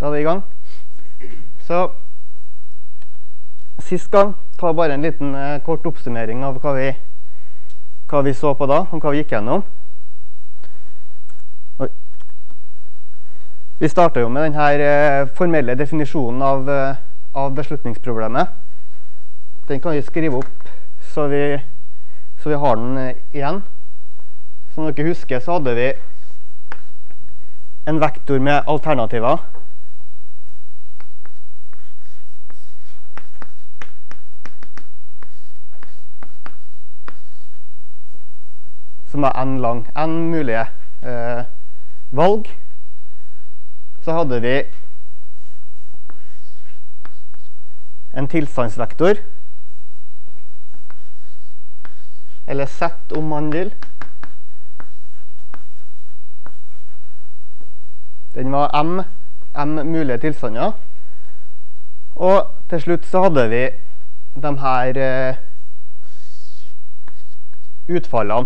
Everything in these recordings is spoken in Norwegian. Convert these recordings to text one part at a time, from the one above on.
Da er vi i gang. Så sist gang tar bare en liten kort oppsummering av hva vi så på da, og hva vi gikk gjennom. Oi. Vi startet jo med denne formelle definisjonen av beslutningsproblemet. Den kan vi skrive opp så vi har den igjen. Som dere husker så hadde vi en vektor med alternativer. Som er n lang, n mulige valg. Så hadde vi en tilstandsvektor, eller z om man vil. Den var m mulige tilstander. Og til slutt så hadde vi de her utfallene,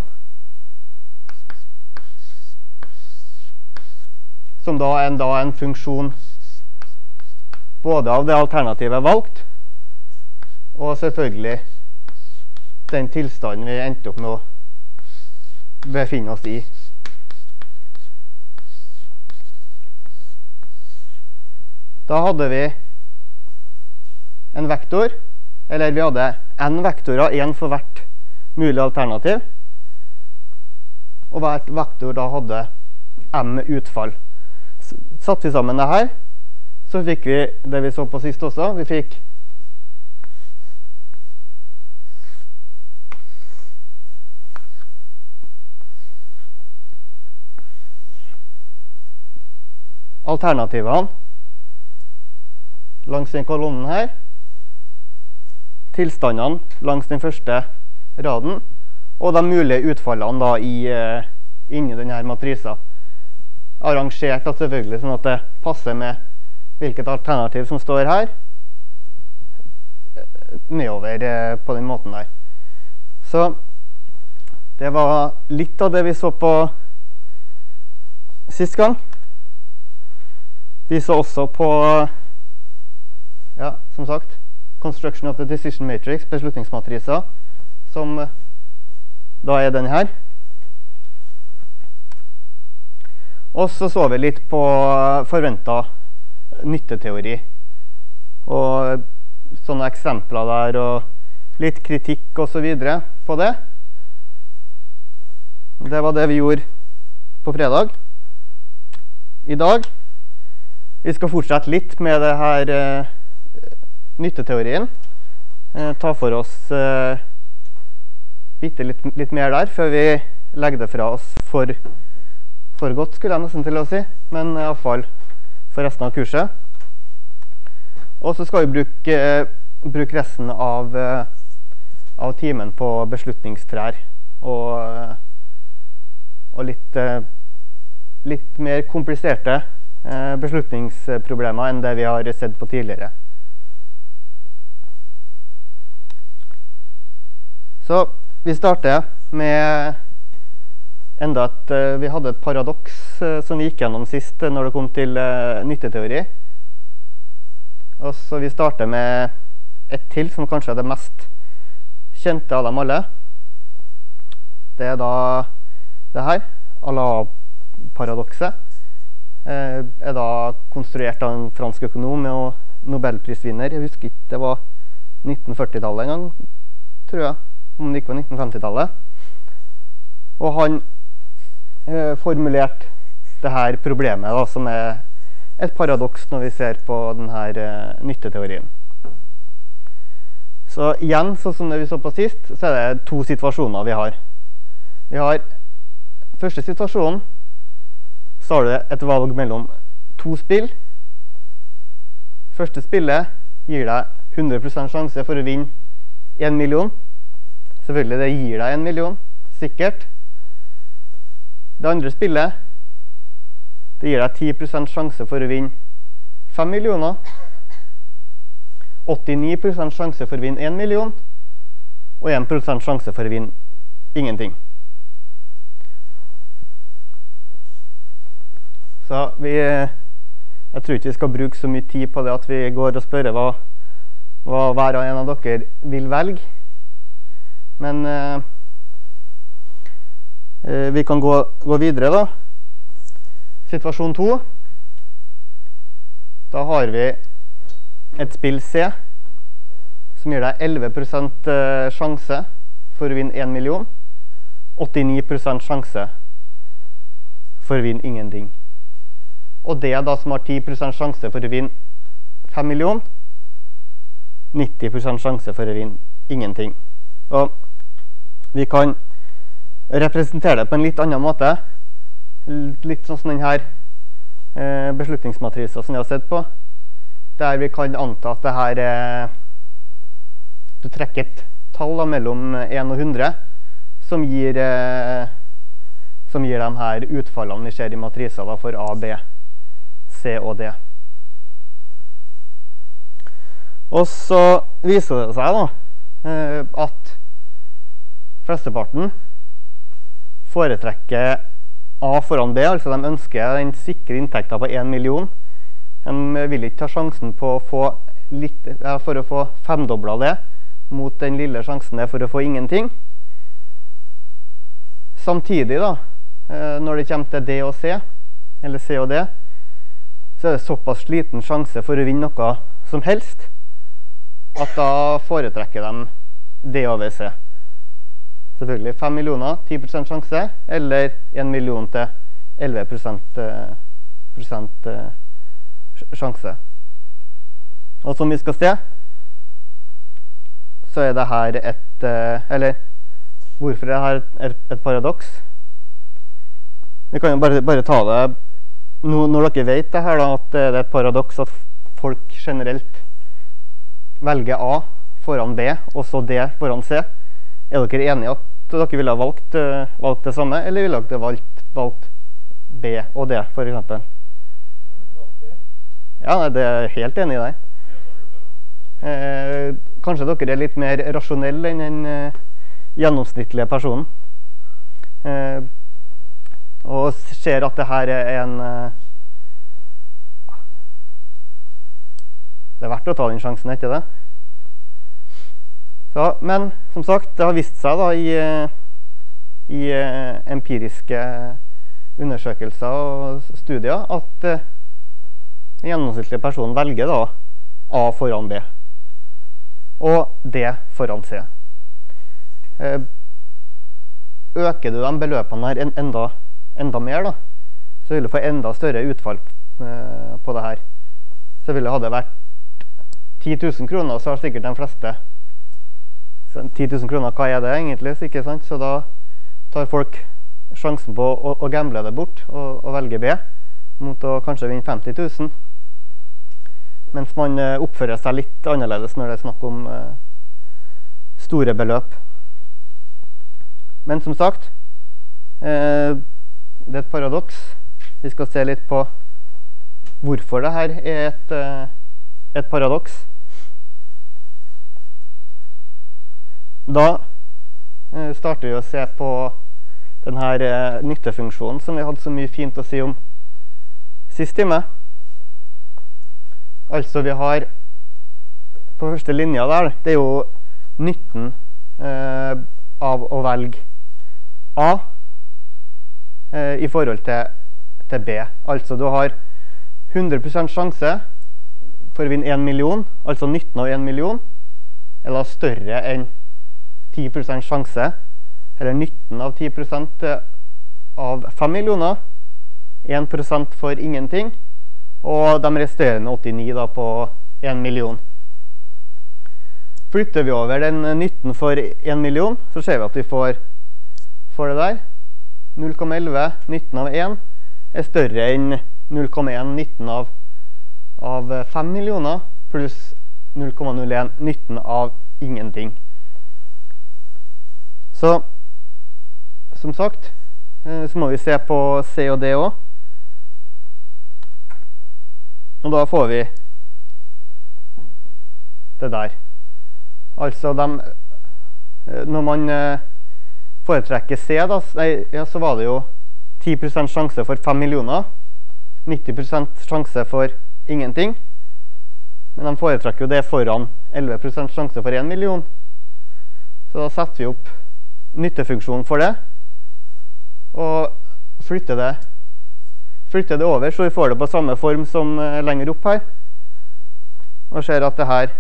som da er en funksjon både av det alternativet valgt, og selvfølgelig den tilstanden vi endte opp med å befinne oss i. Da hadde vi en vektor, eller vi hadde n vektorer, en for hvert mulig alternativ, og hvert vektor da hadde m utfall. Satt vi sammen det her, så fikk vi det vi så på sist også. Vi fikk alternativene langs den kolonnen her, tilstandene langs den første raden, og de mulige utfallene da inni denne matrisa. Arrangert at selvfølgelig sånn at det passer med hvilket alternativ som står her nedover på den måten der. Så det var litt av det vi så på sist gang. Vi så også på, ja, som sagt, Construction of the Decision Matrix, beslutningsmatrisa, som da er den her. Og så vi litt på forventet nytteteori, og sånne eksempler der, og litt kritikk og så videre på det. Det var det vi gjorde på fredag. I dag, vi skal fortsette litt med det her nytteteorien. Ta for oss litt mer der, før vi legger det fra oss for godt, skulle jeg nesten til å si, men i alle fall for resten av kurset. Og så skal vi bruke resten av timen på beslutningstrær, og litt mer kompliserte beslutningsproblemer enn det vi har sett på tidligere. Så vi starter med enda at vi hadde et paradoks som vi gikk gjennom sist når det kom til nytteteori. Og så vi starter med et til som kanskje er det mest kjente av dem alle. Det er da det her, Allah-paradokset. Er da konstruert av en fransk økonom og nobelprisvinner. Jeg husker ikke, det var 1940-tallet en gang, tror jeg, om det ikke var 1950-tallet. Og han formulert det her problemet da, som er et paradoks når vi ser på denne nytteteorien. Så igjen, sånn som det vi så på sist, så er det to situasjoner vi har. Vi har første situasjonen, så har du et valg mellom to spill. Første spillet gir deg 100% sjanse for å vinne 1 million. Selvfølgelig, det gir deg 1 million, sikkert. Det andre spillet, det gir deg 10% sjanse for å vinne 5 millioner, 89% sjanse for å vinne 1 million, og 1% sjanse for å vinne ingenting. Så Jeg tror ikke vi skal bruke så mye tid på det at vi går og spør hva hver en av dere vil velge. Men vi kan gå videre da. Situasjon 2. Da har vi et spill C, som gir deg 11% sjanse for å vinne 1 million. 89% sjanse for å vinne ingenting. Og det da som har 10% sjanse for å vinne 5 million, 90% sjanse for å vinne ingenting. Og vi kan representere det på en litt annen måte. Litt sånn som denne beslutningsmatrisen som vi har sett på. Der vi kan anta at det her du trekker et tall da, mellom 1 og 100 som gir de her utfallene vi ser i matriser da, for A, B, C og D. Og så viser det seg da at flesteparten foretrekker A foran B, altså de ønsker den sikre inntekten på 1 million. De vil ikke ta sjansen på å få litt, for å få femdoblet det, mot den lille sjansen det for å få ingenting. Samtidig da, når det kommer til D og C, eller C og D, så er det såpass liten sjanse for å vinne noe som helst, at da foretrekker de D over C. Selvfølgelig 5 millioner, 10% sjanse, eller 1 million til 11% sjanse. Og som vi skal se, så er det her eller hvorfor er det her et paradoks? Vi kan jo bare ta det, når dere vet det her da, at det er et paradoks at folk generelt velger A foran B, og så D foran C. Er dere enige at dere ville ha valgt det samme, eller ville dere valgt B og D, for eksempel? Ja, nei, det er jeg helt enig i deg. Kanskje dere er litt mer rasjonelle enn den gjennomsnittlige personen. Og ser at det her er en det er verdt å ta den sjansen, ikke det? Så, men som sagt, det har vist seg da i empiriske undersøkelser og studier at den gjennomsnittlige personen velger da A foran B og D foran C. Øker du de beløpene her enda mer da, så vil du få enda større utfall på det her. Så ville det vært 10 000 kroner, så har sikkert de fleste 10 000 kroner, hva er det egentlig, ikke sant? Så da tar folk sjansen på å gamble det bort og velge B, mot å kanskje vinne 50 000. Mens man oppfører seg litt annerledes når det er snakk om store beløp. Men som sagt, det er et paradoks. Vi skal se litt på hvorfor det her er et paradoks. Da starter vi å se på denne nyttefunksjonen som vi hadde så mye fint å si om sist time. Altså vi har på første linja der, det er jo nytten av å velge A i forhold til B. Altså du har 100% sjanse for å vinne 1 million, altså nytten av 1 million, eller større enn 10% sjanse, eller nytten av 10% av 5 millioner, 1% for ingenting, og de resterende 89 da på 1 million. Flytter vi over den nytten for 1 million, så ser vi at vi får det der. 0,11 nytten av 1 er større enn 0,1 nytten av 5 millioner, pluss 0,01 nytten av ingenting. Så, som sagt, så må vi se på C og D også. Og da får vi det der. Altså, når man foretrekker C, da, så var det jo 10% sjanse for 5 millioner. 90% sjanse for ingenting. Men de foretrekker jo det foran 11% sjanse for 1 million. Så da setter vi opp nyttefunksjonen for det, og flytter det over, så vi får det på samme form som lenger opp her. Og ser at det her,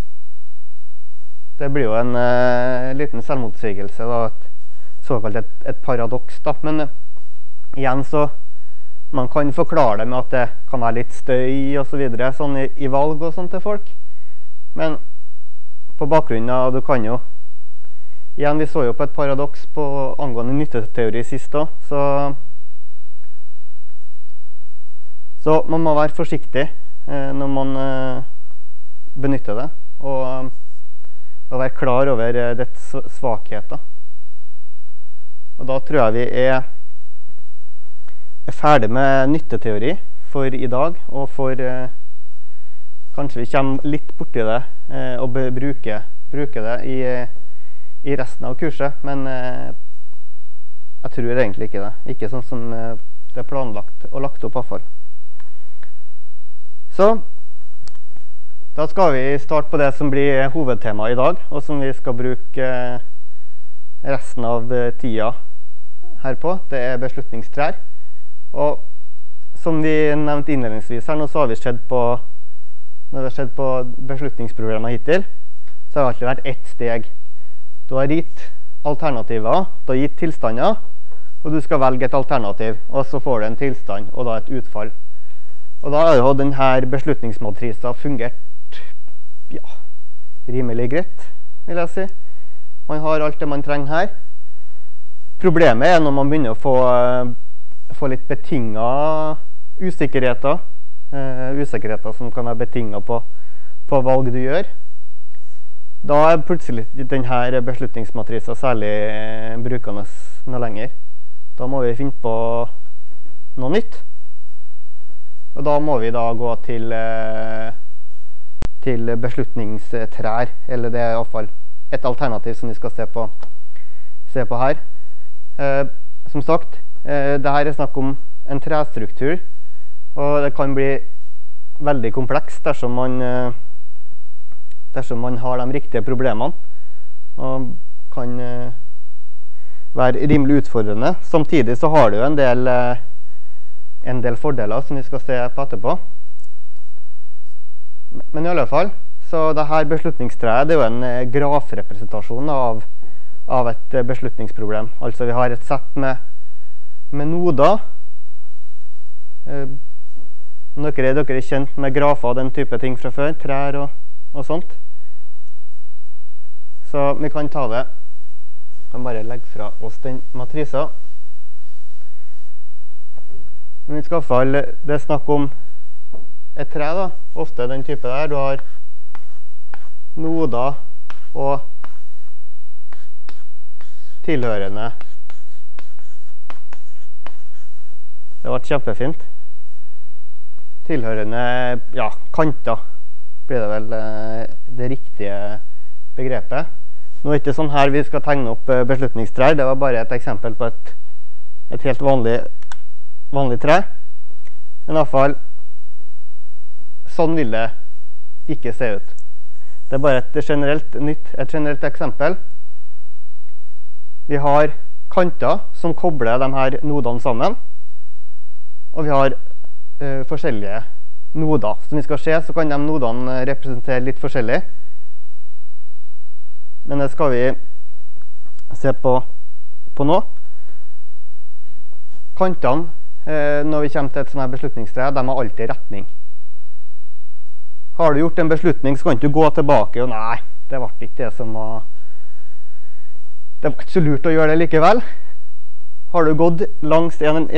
det blir jo en liten selvmotsigelse, da, såkalt et paradoks da. Men igjen så, man kan forklare det med at det kan være litt støy og så videre, sånn i valg og sånt til folk. Men på bakgrunnen av, du kan jo, igjen vi så jo på et paradoks på angående nytteteori sist da, så man må være forsiktig når man benytter det, og være klar over dets svakheter. Og da tror jeg vi er ferdig med nytteteori for i dag, og for kanskje vi kommer litt borti det og bruke det i resten av kurset, men jeg tror egentlig ikke det. Ikke sånn som det er planlagt og lagt opp i hvert fall. Så da skal vi starte på det som blir hovedtema i dag, og som vi skal bruke resten av tida her på. Det er beslutningstrær. Og som vi nevnte innledningsvis her, nå så har vi sett på beslutningsprogrammet hittil, så har det alltid vært ett steg. Du har gitt alternativer, du har gitt tilstander, og du skal velge et alternativ, og så får du en tilstand, og da et utfall. Og da har jo denne beslutningsmatrisa fungert, ja, rimelig greit, vil jeg si. Man har alt det man trenger her. Problemet er når man begynner å få litt betinget usikkerheter, usikkerheter som kan være betinget på valg du gjør. Da er plutselig denne beslutningsmatrisa særlig brukende noe lenger. Da må vi finne på noe nytt. Og da må vi da gå til beslutningstrær, eller det er i hvert fall et alternativ som vi skal se på her. Som sagt, det her er snakk om en trestruktur, og det kan bli veldig komplekst dersom man har de riktige problemene, og kan være rimelig utfordrende. Samtidig så har det jo en del fordeler som vi skal se på etterpå. Men i alle fall, så dette beslutningstreet, det er jo en grafrepresentasjon av et beslutningsproblem. Altså vi har et sett med noder. Dere er kjent med grafer og den type ting fra før, trær og sånt. Så vi kan ta det. Vi kan bare legge fra oss den matrisa. Men i hvert fall, det er snakk om et tre da. Ofte den type der. Du har noder og tilhørende. Det har vært kjempefint. Tilhørende, ja, kanter blir det vel det riktige begrepet. Nå er det ikke sånn her vi skal tegne opp beslutningstrær. Det var bare et eksempel på et helt vanlig tre. Men i hvert fall, sånn vil det ikke se ut. Det er bare et generelt eksempel. Vi har kanter som kobler de her nodene sammen, og vi har forskjellige noder. Som vi skal se, så kan de nodene representere litt forskjellig. Men det skal vi se på nå. Kantene, når vi kommer til et sånt her beslutningstre, de har alltid retning. Har du gjort en beslutning, så kan du gå tilbake og nei, det var ikke det som var... Det var ikke så lurt å gjøre det likevel. Har du gått langs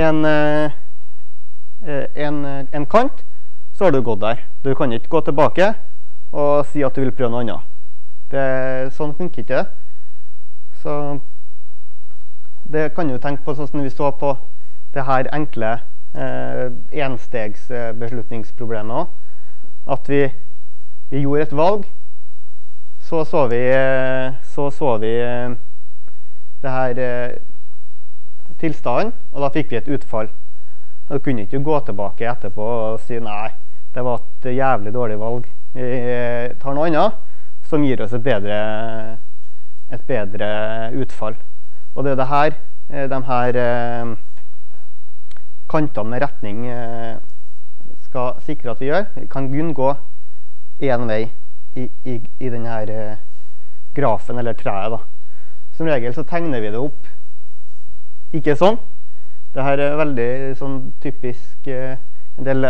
en kant, så har du gått der. Du kan ikke gå tilbake og si at du vil prøve noe annet. Sånn funker ikke det. Så det kan du tenke på sånn som vi så på det her enkle enstegs beslutningsproblemet også. At vi gjorde et valg, så vi det her tilstanden, og da fikk vi et utfall. Da kunne ikke gå tilbake etterpå og si nei, det var et jævlig dårlig valg. Vi tar noe annet som gir oss et bedre utfall. Og det er det her, de her kantene med retning skal sikre at vi gjør. Vi kan kun gå en vei i denne grafen eller treet da. Som regel så tegner vi det opp ikke sånn. Dette er veldig sånn typisk en del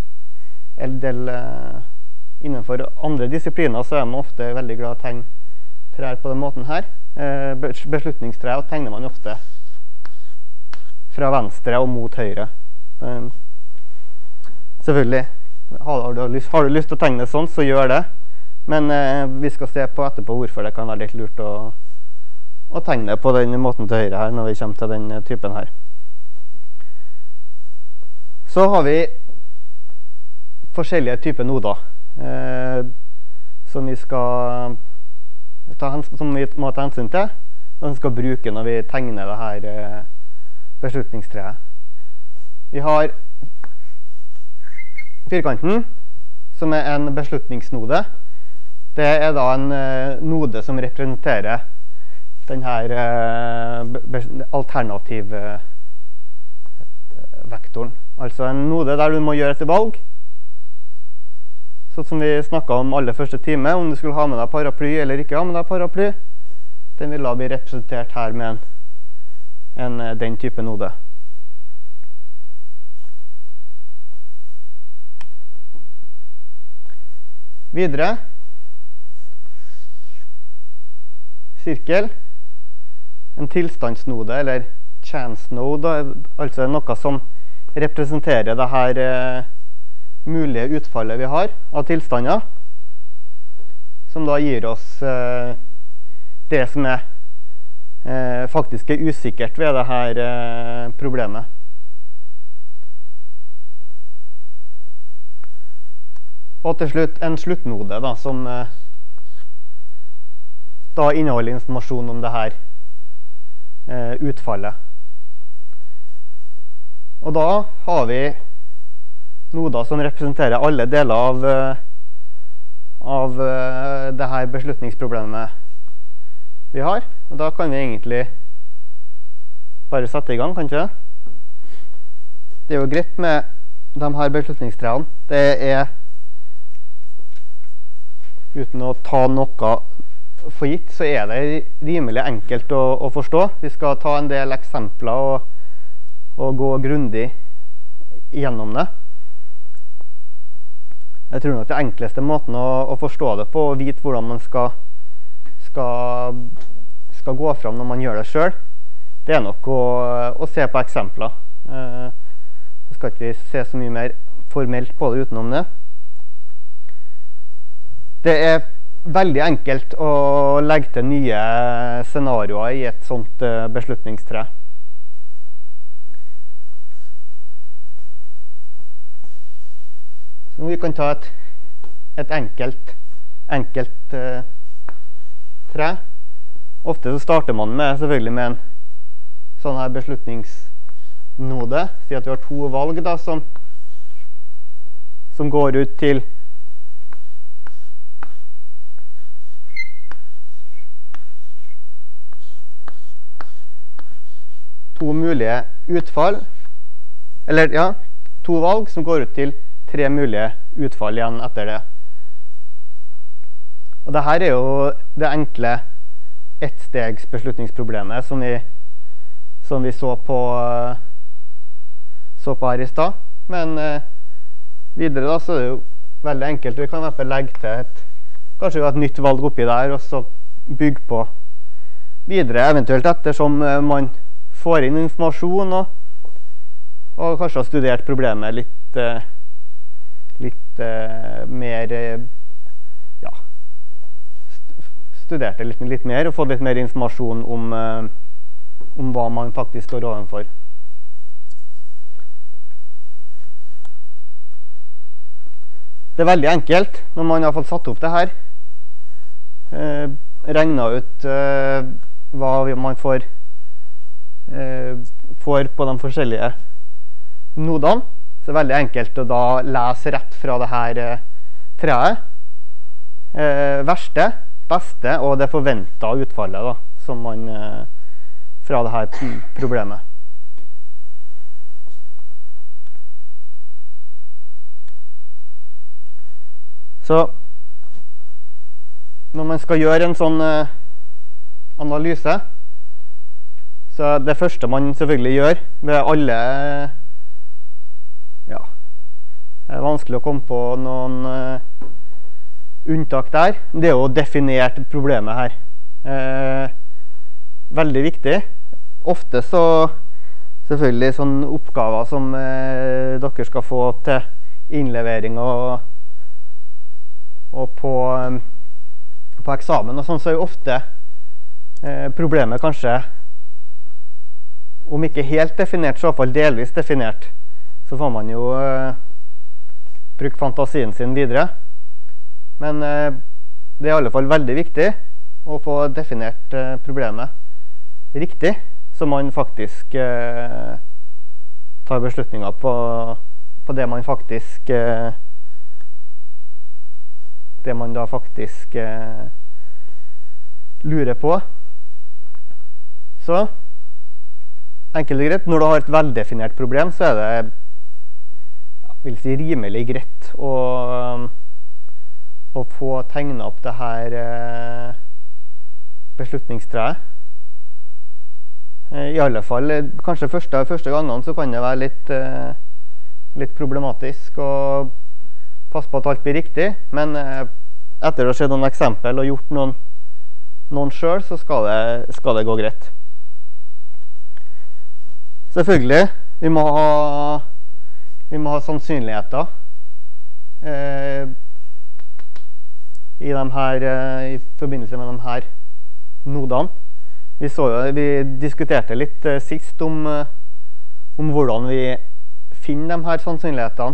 innenfor andre disipliner så er man ofte veldig glad å tegne trær på den måten her. Beslutningstrær tegner man ofte fra venstre og mot høyre. Selvfølgelig, har du lyst til å tegne det sånn, så gjør det. Men vi skal se på etterpå hvorfor det kan være litt lurt å tegne på den måten til høyre her når vi kommer til den typen her. Så har vi forskjellige typer noder som vi må ta hensyn til, og som vi skal bruke når vi tegner det her beslutningstreet. Vi har firkanten, som er en beslutningsnode. Det er da en node som representerer denne alternativvektoren. Altså en node der du må gjøre et valg, sånn som vi snakket om aller første time, om du skulle ha med deg paraply eller ikke ha med deg paraply. Den vil da bli representert her med den type node. Videre, sirkel, en tilstandsnode, eller chance node, altså noe som representerer det her mulige utfallet vi har av tilstander, som da gir oss det som faktisk er usikkert ved det her problemet. Og til slutt en sluttnode da, som da inneholder informasjon om det her utfallet. Og da har vi noder som representerer alle deler av det her beslutningsproblemet vi har. Og da kan vi egentlig bare sette i gang, kan ikke det? Det er jo greit med de her beslutningstrærne. Det er, uten å ta noe for gitt, så er det rimelig enkelt å forstå. Vi skal ta en del eksempler og gå grundig gjennom det. Jeg tror nok det enkleste måten å forstå det på, og vite hvordan man skal gå fram når man gjør det selv, det er nok å se på eksempler. Så skal ikke vi se så mye mer formelt på det utenom det. Det er veldig enkelt å legge til nye scenarioer i et sånt beslutningstre. Så vi kan ta et enkelt tre. Ofte så starter man selvfølgelig med en sånn her beslutningsnode. Si at vi har to valg da, som går ut til to mulige utfall, eller ja, to valg som går ut til tre mulige utfall igjen etter det. Og dette er jo det enkle ettstegs beslutningsproblemet som vi så på her i stad. Men videre da så er det jo veldig enkelt. Vi kan i hvert fall legge til kanskje et nytt valg oppi der, og så bygge på videre, eventuelt ettersom man får inn informasjon og kanskje har studert problemet litt mer, ja, studert det litt mer og fått litt mer informasjon om hva man faktisk står overfor. Det er veldig enkelt når man har fått satt opp det her, regnet ut hva man får på de forskjellige nodene. Så det er veldig enkelt å da lese rett fra det her treet. Verste, beste og det forventet utfallet da, som man fra det her problemet. Så når man skal gjøre en sånn analyse, så det første man selvfølgelig gjør ved alle, ja, det er vanskelig å komme på noen unntak der, det er å definere problemet her. Veldig viktig. Ofte så selvfølgelig sånne oppgaver som dere skal få til innlevering og på eksamen og sånn, så er jo ofte problemet kanskje, om ikke helt definert, så i hvert fall delvis definert. Så får man jo bruke fantasien sin videre. Men det er i alle fall veldig viktig å få definert problemet riktig, så man faktisk tar beslutninger på det man faktisk lurer på. Så enkelt og greit, når du har et veldefinert problem, så er det, vil si, rimelig greit å få tegnet opp det her beslutningstreet. I alle fall, kanskje første gangene så kan det være litt problematisk å passe på at alt blir riktig, men etter å ha sett noen eksempel og gjort noen selv, så skal det gå greit. Selvfølgelig, vi må ha sannsynligheter i forbindelse med de her nodene. Vi diskuterte litt sist om hvordan vi finner de her sannsynlighetene.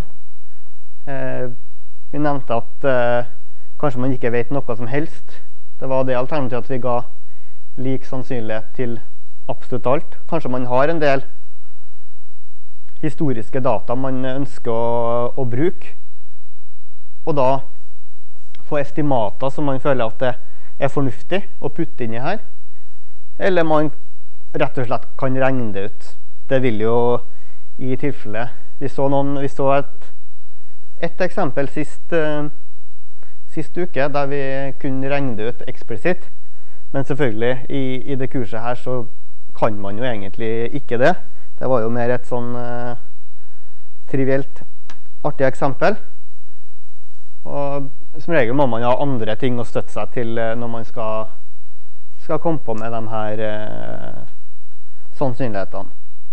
Vi nevnte at kanskje man ikke vet noe som helst. Det var det alternativet at vi ga lik sannsynlighet til absolutt alt. Kanskje man har en del historiske data man ønsker å bruke, og da få estimater som man føler at det er fornuftig å putte inn i her, eller man rett og slett kan regne det ut. Det vil jo i tilfelle, vi så et eksempel sist uke der vi kunne regne det ut eksplisitt, men selvfølgelig i det kurset her så kan man jo egentlig ikke det. Det var jo mer et sånn trivielt artig eksempel, og som regel må man ha andre ting å støtte seg til når man skal komme på med de her sannsynlighetene.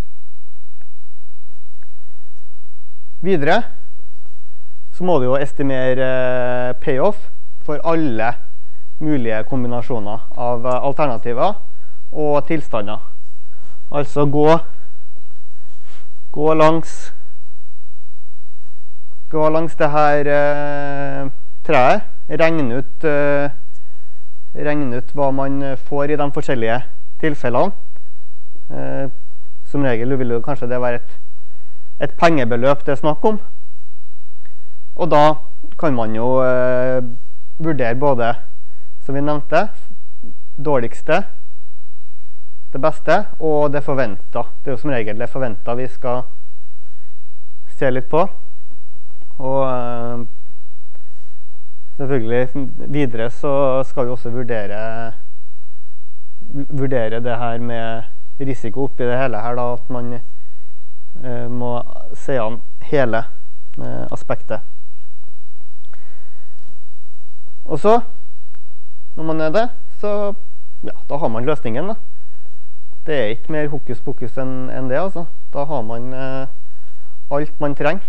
Videre så må du jo estimere payoff for alle mulige kombinasjoner av alternativer og tilstander. Altså gå langs det her treet, regne ut hva man får i de forskjellige tilfellene. Som regel vil jo kanskje det være et pengebeløp det er snakk om. Og da kan man jo vurdere både, som vi nevnte, dårligste, det beste og det forventet. Det er jo som regel det forventet vi skal se litt på. Og selvfølgelig videre så skal vi også vurdere det her med risiko oppi det hele her, da, at man må se an hele aspektet. Og så, når man er det, så ja, da har man løsningen da. Det er ikke mer hokus pokus enn det, altså. Da har man alt man trenger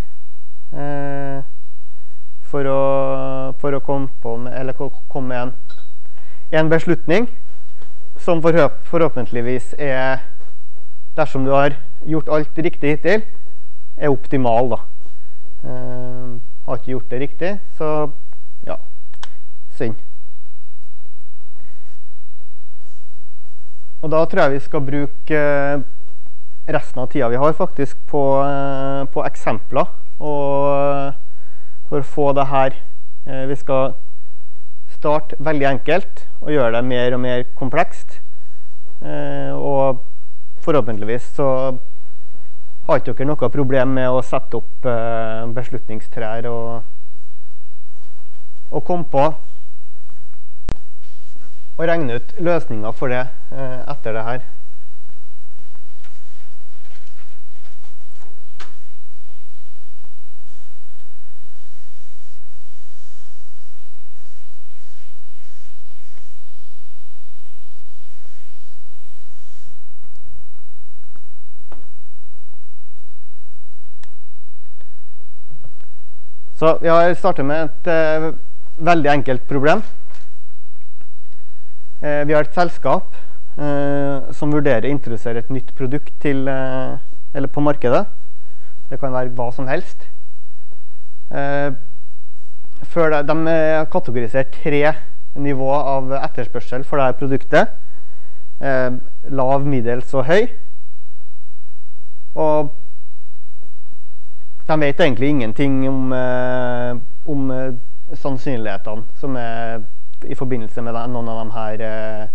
for å komme med en beslutning som forhåpentligvis er, dersom du har gjort alt riktig hittil, er optimal da. Har ikke gjort det riktig, så ja, synd. Og da tror jeg vi skal bruke resten av tiden vi har faktisk på eksempler, og for å få det her, vi skal starte veldig enkelt og gjøre det mer og mer komplekst, og forhåpentligvis så har ikke dere noe problem med å sette opp beslutningstrær og komme på og regne ut løsninger for det etter det her. Så vi har startet med et veldig enkelt problem. Vi har et selskap som vurderer å introdusere et nytt produkt eller på markedet. Det kan være hva som helst. Før de har kategorisert 3 nivåer av etterspørsel for dette produktet. Lav, middels og høy. Og de vet egentlig ingenting om sannsynlighetene som er i forbindelse med noen av de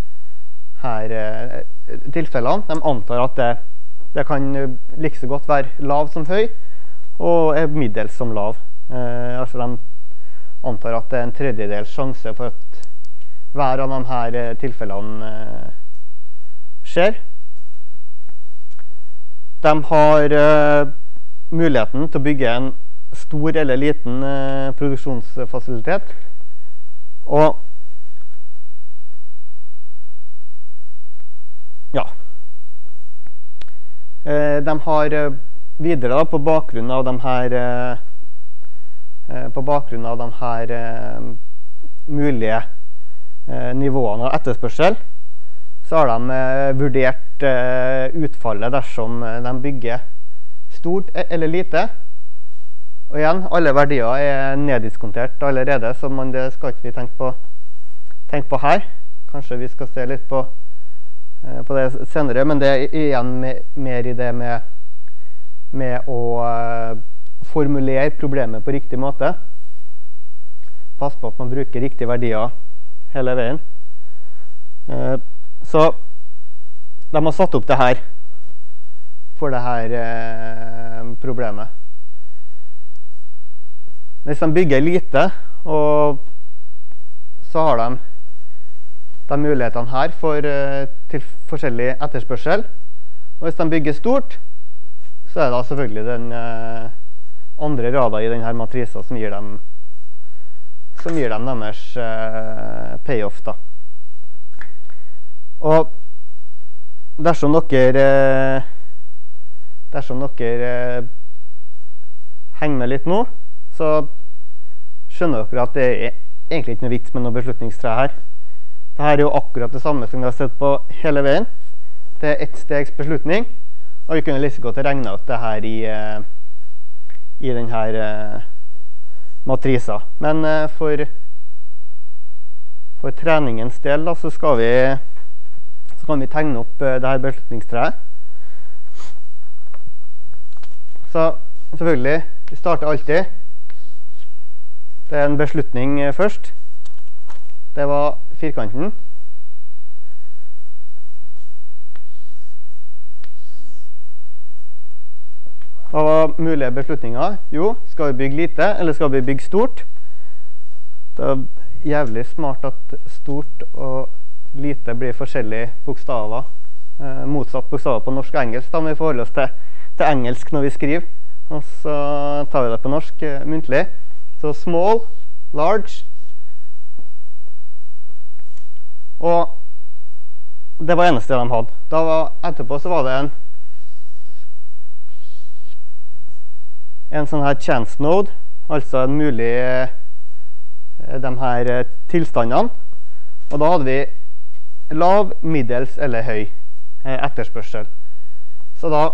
her tilfellene. De antar at det kan like så godt være lav som høy, og middels som lav. Altså de antar at det er en tredjedels sjanse for at hver av de her tilfellene skjer. De har muligheten til å bygge en stor eller liten produksjonsfasilitet, og ja, de har videre da, på bakgrunn av de her mulige nivåene av etterspørsel, så har de vurdert utfallet dersom de bygger stort eller lite. Og igjen, alle verdier er neddiskontert allerede, så det skal ikke vi tenke på her. Kanskje vi skal se litt på det senere, men det er igjen mer i det med å formulere problemet på riktig måte. Pass på at man bruker riktige verdier hele veien. Så de har satt opp det her for det her problemet. Hvis de bygger lite, og så har de mulighetene her til forskjellig etterspørsel. Og hvis de bygger stort, så er det da selvfølgelig den andre rada i denne matrisa som gir dem deres payoff da. Og dersom dere henger med litt nå, så skjønner dere at det er egentlig ikke noe vits med noe beslutningstre her. Dette er jo akkurat det samme som vi har sett på hele veien. Det er ett stegs beslutning, og vi kunne like godt regne ut det her i denne matrisa. Men for treningens del da, så kan vi tegne opp det her beslutningstreet. Så selvfølgelig, vi starter alltid. Det er en beslutning først. Det var firkanten. Hva var mulige beslutninger? Jo, skal vi bygge lite, eller skal vi bygge stort? Det er jævlig smart at stort og lite blir forskjellige bokstaver. Motsatt bokstaver på norsk og engelsk. Da må vi forholde oss til engelsk når vi skriver. Og så tar vi det på norsk muntlig. Så small, large. Og det var eneste de hadde. Etterpå så var det en sånn her chance node, altså en mulig de her tilstandene. Og da hadde vi lav, middels eller høy etterspørsel. Så da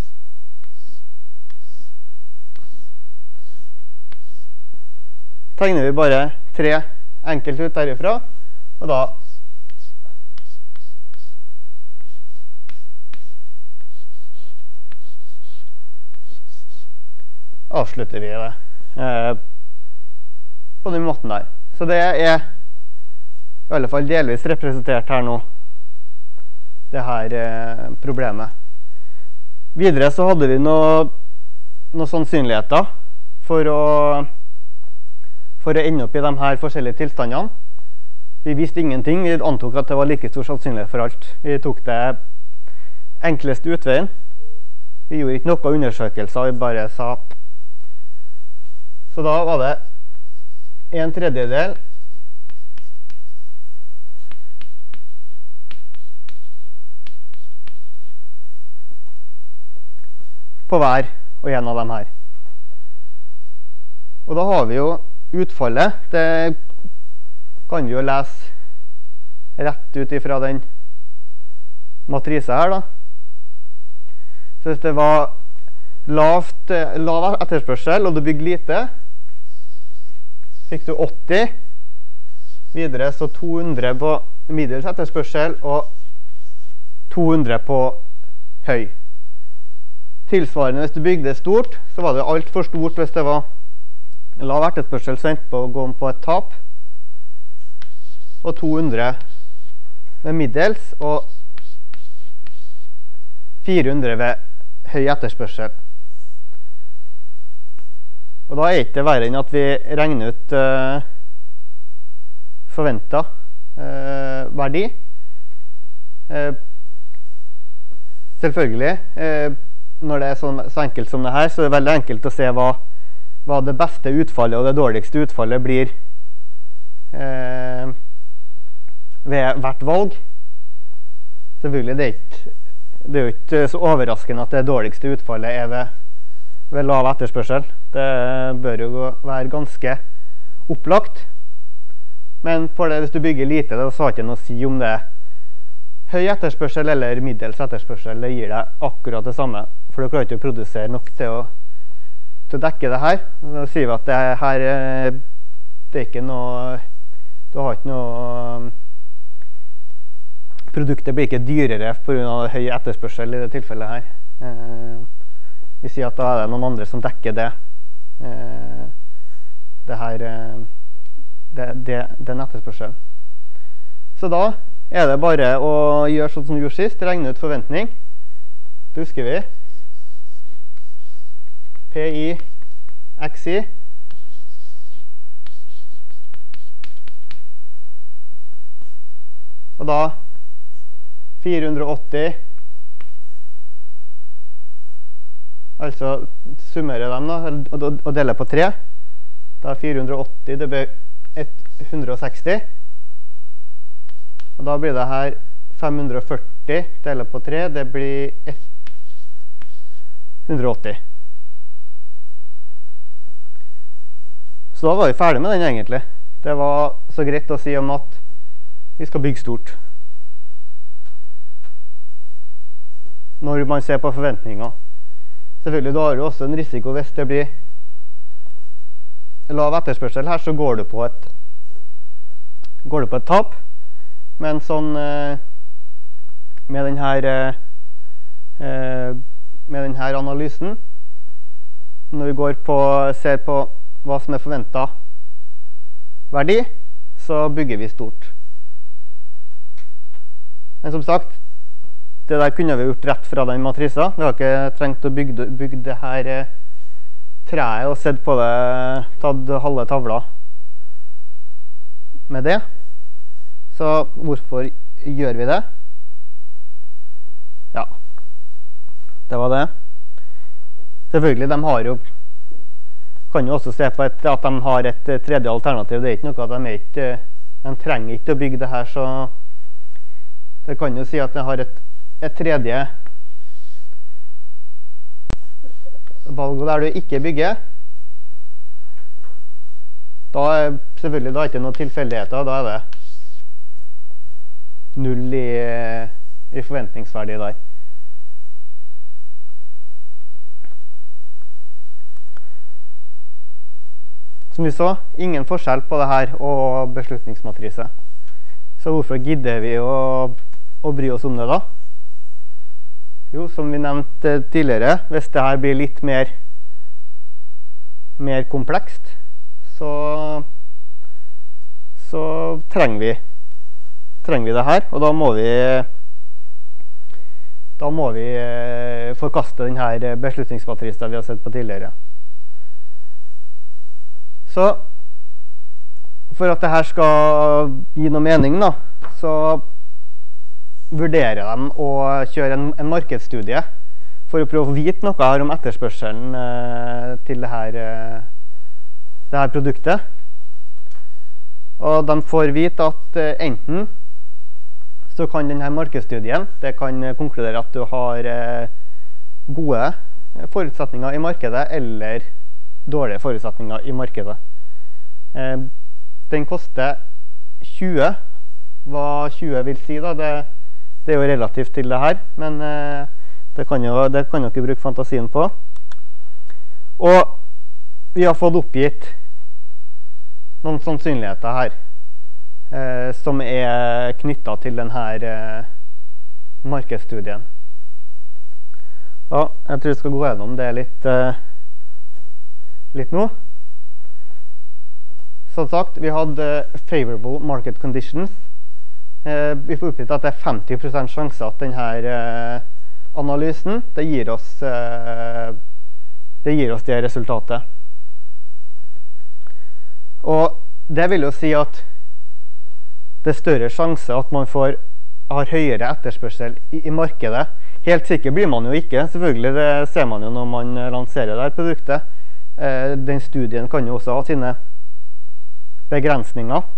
tegner vi bare 3 enkelt ut derifra, og da avslutter vi det på den måten der. Så det er i alle fall delvis representert her nå, det her problemet. Videre så hadde vi noen sannsynligheter for å ende opp i de her forskjellige tilstandene. Vi visste ingenting, vi antok at det var like stor sannsynlighet for alt. Vi tok det enkleste utveien. Vi gjorde ikke noen undersøkelser, vi bare sa. Så da var det 1/3 på hver og en av dem her. Og da har vi jo utfallet. Det kan vi jo lese rett ut ifra den matrisa her da. Så hvis det var lav etterspørsel, og du bygde lite, fikk du 80. Videre så 200 på middels etterspørsel, og 200 på høy. Tilsvarende hvis du bygde stort, så var det alt for stort hvis det var lav etterspørsel, så endte på å gå på et tap. Og 200 med middels, og 400 ved høy etterspørsel. Og da er ikke det verre enn at vi regner ut forventet verdi. Selvfølgelig, når det er så enkelt som det her, så er det veldig enkelt å se hva det beste utfallet og det dårligste utfallet blir ved hvert valg. Selvfølgelig, det er jo ikke så overraskende at det dårligste utfallet er ved lav etterspørsel. Det bør jo være ganske opplagt. Men hvis du bygger lite, så har det ikke noe å si om det er høy etterspørsel eller middels etterspørsel. Det gir deg akkurat det samme, for du klarer ikke å produsere nok til å dekke det her. Da sier vi at det her det er ikke noe, du har ikke noe, produktet blir ikke dyrere på grunn av høy etterspørsel i det tilfellet her. Vi sier at da er det noen andre som dekker det. Den etterspørselen. Så da er det bare å gjøre sånn som vi gjorde sist, regne ut forventning. Det husker vi. PI, XI. Og da 480, altså summere dem da, og dele på 3. Da er 480, det blir 160. Og da blir det her 540 dele på 3, det blir 180. Så da var vi ferdig med den egentlig. Det var så greit å si om at vi skal bygge stort. Når man ser på forventninger. Selvfølgelig, da har du også en risiko hvis det blir lav etterspørsel her, så går du på et tap. Men sånn med denne analysen, når vi ser på hva som er forventet verdi, så bygger vi stort. Men som sagt, det der kunne vi gjort rett fra den matrisa. Vi har ikke trengt å bygge det her treet og sett på det, tatt halve tavla med det. Så hvorfor gjør vi det? Ja, det var det. Selvfølgelig, kan jo også se på at de har et tredje alternativ. Det er ikke noe at de trenger ikke å bygge det her, så det kan jo si at de har et tredje valg der du ikke bygger. Da er selvfølgelig ikke noen tilfeldigheter, da er det 0 i forventningsverdi der. Som vi så, ingen forskjell på det her og beslutningsmatrise. Så hvorfor gidder vi å bry oss om det da? Jo, som vi nevnte tidligere, hvis det her blir litt mer mer komplekst, så trenger vi det her, og da må vi forkaste denne beslutningsbatteristen vi har sett på tidligere. Så for at dette skal gi noe mening da, så vurderer de å kjøre en markedsstudie for å prøve å vite noe her om etterspørselen til det her produktet. Og de får vite at enten så kan denne markedsstudien, det kan konkludere at du har gode forutsetninger i markedet eller dårlige forutsetninger i markedet. Den koster 20. Hva 20 vil si da, det er jo relativt til det her, men det kan dere bruke fantasien på. Og vi har fått oppgitt noen sannsynligheter her, som er knyttet til denne markedsstudien. Ja, jeg tror jeg skal gå gjennom det litt nå. Som sagt, vi hadde favorable market conditions. Vi får oppgitt at det er 50% sjanse at denne analysen, det gir oss det resultatet. Og det vil jo si at det er større sjanse at man har høyere etterspørsel i markedet. Helt sikker blir man jo ikke, selvfølgelig, det ser man jo når man lanserer det her produktet. Den studien kan jo også ha sine begrensninger.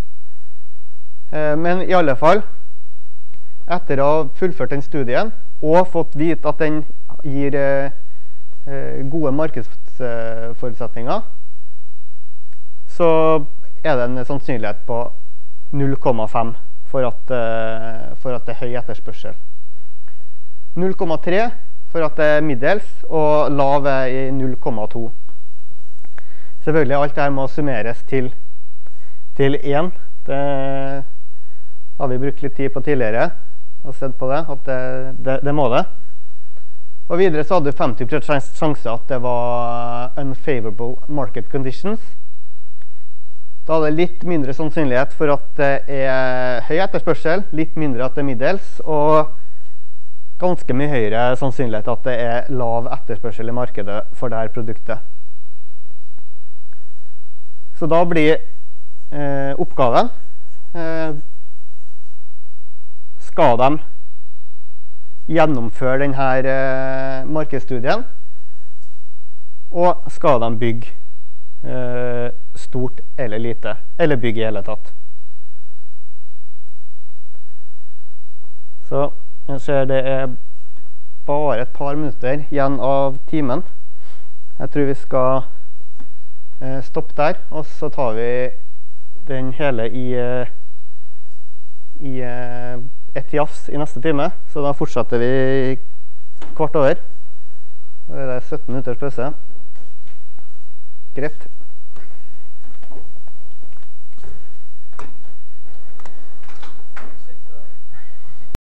Men i alle fall, etter å ha fullført den studien, og fått vite at den gir gode markedsforutsetninger, så er det en sannsynlighet på 0,5 for at det er høy etterspørsel. 0,3 for at det er middels, og lav er i 0,2. Selvfølgelig, alt dette må summeres til 1. Det har vi brukt litt tid på tidligere, og sett på det, at det må det. Og videre så hadde 50% sjanse at det var unfavorable market conditions. Da er det litt mindre sannsynlighet for at det er høy etterspørsel, litt mindre at det er middels, og ganske mye høyere sannsynlighet at det er lav etterspørsel i markedet for dette produktet. Så da blir oppgaven, skal de gjennomføre denne markedsstudien, og skal de bygge stort eller lite, eller bygge i hele tatt. Så jeg ser det er bare et par minutter igjen av timen. Jeg tror vi skal stoppe der, og så tar vi den hele i et jafs i neste time, så da fortsetter vi kvart over. Og det er 17 minutters pause. Greit.